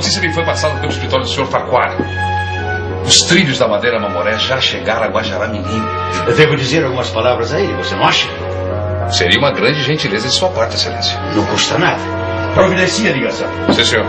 notícia me foi passada pelo escritório do Sr. Taquari. Os trilhos da Madeira Mamoré já chegaram a Guajará-Mirim. Eu devo dizer algumas palavras a ele, você não acha? Seria uma grande gentileza de sua parte, Excelência. Não custa nada. Providencie a ligação. Sim, senhor.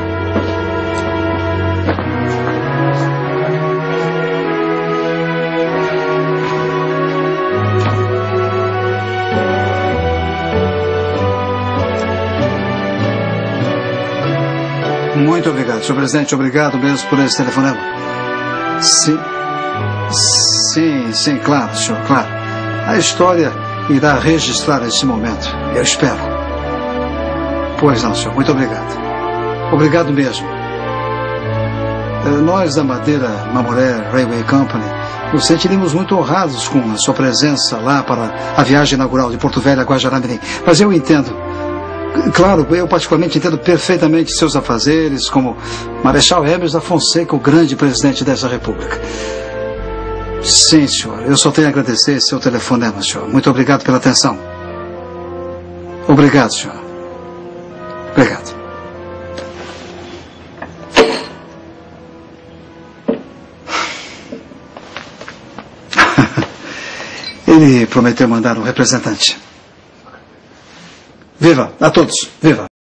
Muito obrigado, senhor presidente. Obrigado mesmo por esse telefonema. Sim, claro, senhor, claro. A história irá registrar esse momento. Eu espero. Pois não, senhor. Muito obrigado. Obrigado mesmo. Nós da Madeira Mamoré Railway Company nos sentiríamos muito honrados com a sua presença lá para a viagem inaugural de Porto Velho a Guajará-Mirim. Mas eu entendo. Claro, eu particularmente entendo perfeitamente seus afazeres como Marechal Hermes da Fonseca, o grande presidente dessa república. Sim, senhor. Eu só tenho a agradecer seu telefonema, senhor. Muito obrigado pela atenção. Obrigado, senhor. Obrigado. Ele prometeu mandar um representante. Viva a todos. Viva.